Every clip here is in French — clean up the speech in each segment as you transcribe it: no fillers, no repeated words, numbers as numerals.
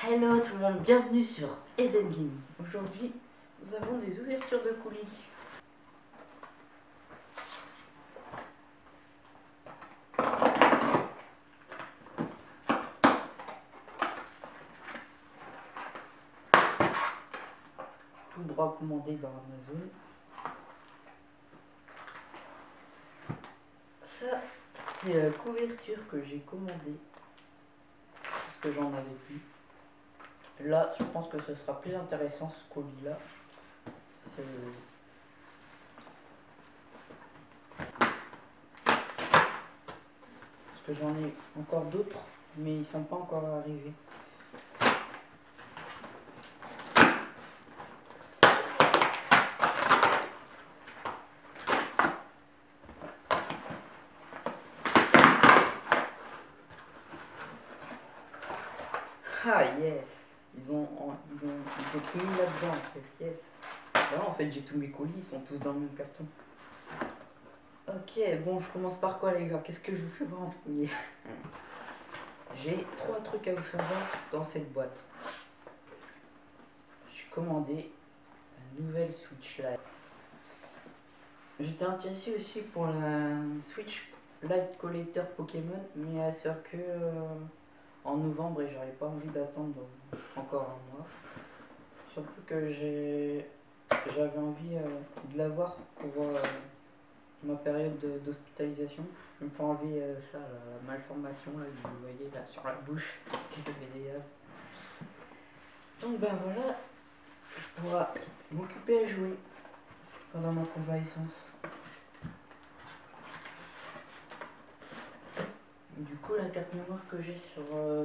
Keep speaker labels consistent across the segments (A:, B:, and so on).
A: Hello tout le monde, bienvenue sur Eden Game. Aujourd'hui, nous avons des ouvertures de colis. Tout droit commandé par Amazon. Ça, c'est la couverture que j'ai commandée parce que j'en avais plus. Là, je pense que ce sera plus intéressant ce colis-là. Parce que j'en ai encore d'autres, mais ils sont pas encore arrivés. Ah yes, ils ont tout mis là-dedans en fait, yes. Là en fait j'ai tous mes colis, ils sont tous dans le même carton. Ok, bon je commence par quoi les gars? Qu'est-ce que je vous fais voir en premier? J'ai 3 trucs à vous faire voir dans cette boîte. J'ai commandé la nouvelle Switch Lite. J'étais intéressé aussi pour la Switch Lite Collector Pokémon, mais elle sort que en novembre et j'aurais pas envie d'attendre encore un mois. Surtout que j'avais envie de l'avoir pour ma période d'hospitalisation. Je me fais enlever ça, la malformation là, que vous voyez là sur la bouche, c'était désagréable. Donc ben voilà, je pourrai m'occuper à jouer pendant ma convalescence. Du coup la carte mémoire que j'ai sur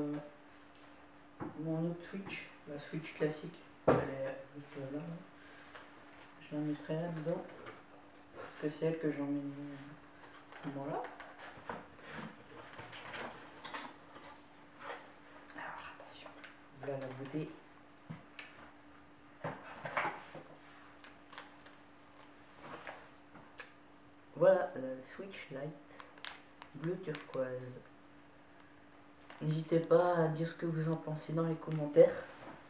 A: mon autre Switch, la Switch classique, elle est juste là. Je la mettrai là-dedans, parce que c'est elle que j'emmène à ce moment-là. Alors attention, voilà la beauté. Voilà la Switch Lite bleu turquoise. N'hésitez pas à dire ce que vous en pensez dans les commentaires.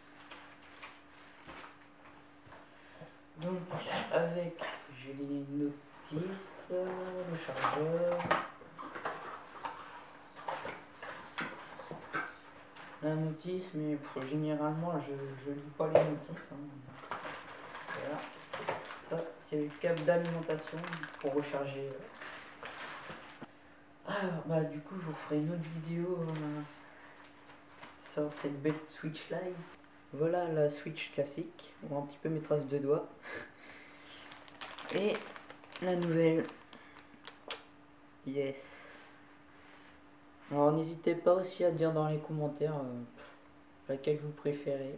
A: Donc avec, j'ai les notices, le chargeur, la notice, mais généralement je lis pas les notices. Hein. Voilà, ça c'est le câble d'alimentation pour recharger. Alors bah du coup je vous ferai une autre vidéo sur cette belle Switch Lite. Voilà la Switch classique, on voit un petit peu mes traces de doigts. Et la nouvelle. Yes. Alors n'hésitez pas aussi à dire dans les commentaires laquelle vous préférez.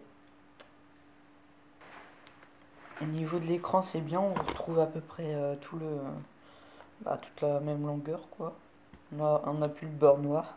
A: Au niveau de l'écran c'est bien, on retrouve à peu près toute la même longueur quoi. On a plus le beurre noir.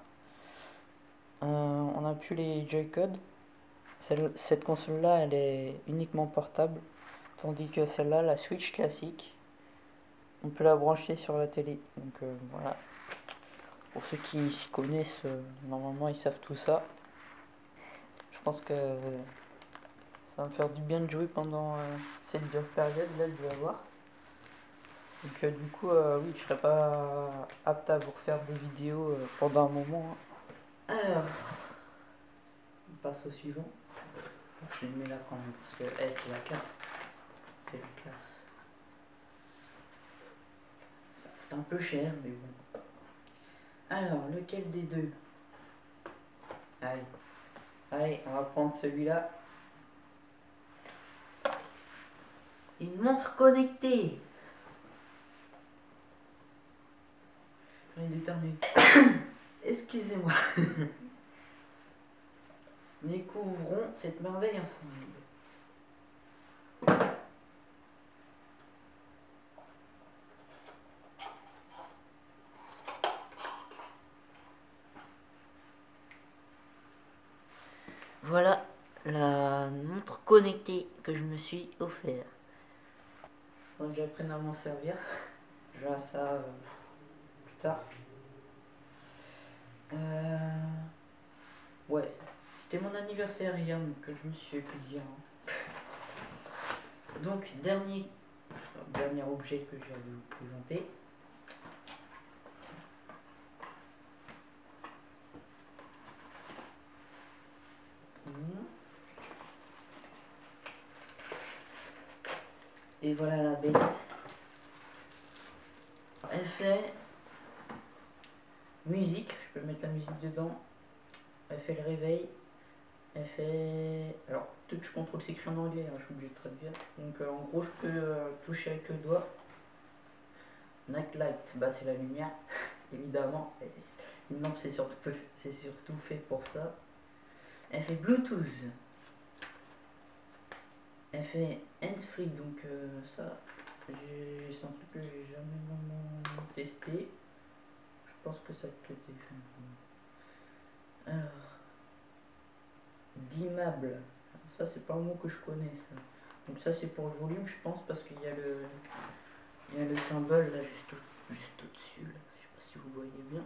A: On n'a plus les Joy-Con. Cette console là elle est uniquement portable. Tandis que celle-là, la Switch classique, on peut la brancher sur la télé. Donc voilà. Pour ceux qui s'y connaissent, normalement ils savent tout ça. Je pense que ça va me faire du bien de jouer pendant cette dure période là que je vais avoir. Donc du coup, oui, je serais pas apte à vous refaire des vidéos pendant un moment. Hein. Alors, on passe au suivant. Je le mets là quand même parce que c'est la classe. C'est la classe. Ça coûte un peu cher, mais bon. Alors, lequel des deux? Allez. Allez, on va prendre celui-là. Une montre connectée. Je vais d'éternuer. Excusez-moi. Découvrons cette merveille ensemble. Voilà la montre connectée que je me suis offert. Quand j'apprenne à m'en servir, je verrai ça plus tard. Ouais, c'était mon anniversaire hier, donc je me suis fait plaisir. Hein. Donc, dernier objet que j'ai à vous présenter. Et voilà la bête. Elle fait musique, je peux mettre la musique dedans. Elle fait le réveil. Elle fait... Alors, touch contrôle, c'est écrit en anglais, hein, je suis obligé de traduire. Donc en gros, je peux toucher avec le doigt. Night light, bah c'est la lumière, évidemment. Une lampe, c'est surtout fait pour ça. Elle fait Bluetooth. Elle fait hands-free, donc ça, c'est un truc que j'ai jamais vraiment testé. Je pense que ça peut être fait. Alors, dimmable. Ça, c'est pas un mot que je connais, ça. Donc ça, c'est pour le volume, je pense, parce qu'il y a le symbole là, juste au-dessus. Là. Je sais pas si vous voyez bien.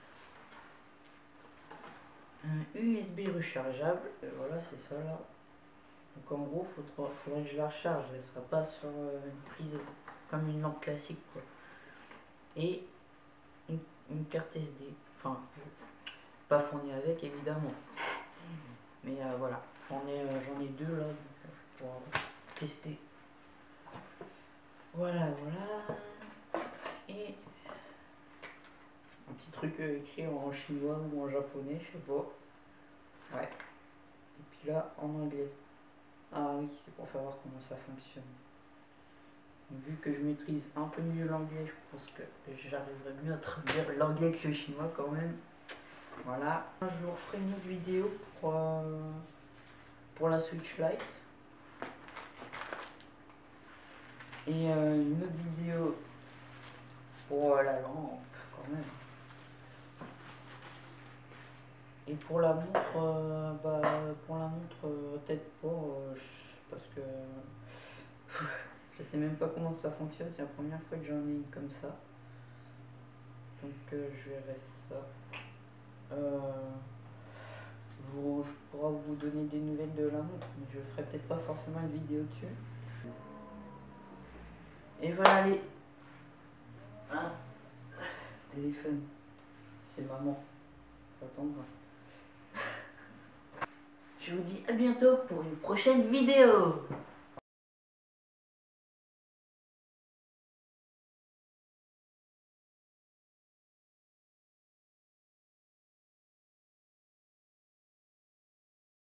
A: Un USB rechargeable. Voilà, c'est ça là. Donc en gros, faudrait que je la recharge, elle sera pas sur une prise comme une lampe classique quoi. Et une carte SD, enfin pas fournie avec évidemment, mais voilà, j'en ai deux là, donc je pourrais tester. Voilà, et un petit truc écrit en chinois ou en japonais, je sais pas. Ouais. Et puis là en anglais. Ah oui, c'est pour savoir comment ça fonctionne. Vu que je maîtrise un peu mieux l'anglais, je pense que j'arriverai mieux à traduire l'anglais que le chinois quand même. Voilà. Je vous referai une autre vidéo pour la Switch Lite. Et une autre vidéo pour la lampe quand même. Et pour la montre, peut-être pas, parce que je sais même pas comment ça fonctionne, c'est la première fois que j'en ai une comme ça. Donc je verrai ça. Je pourrai vous donner des nouvelles de la montre, mais je ferai peut-être pas forcément une vidéo dessus. Et voilà les... Ah, téléphone. C'est maman. Ça attendra. Je vous dis à bientôt pour une prochaine vidéo.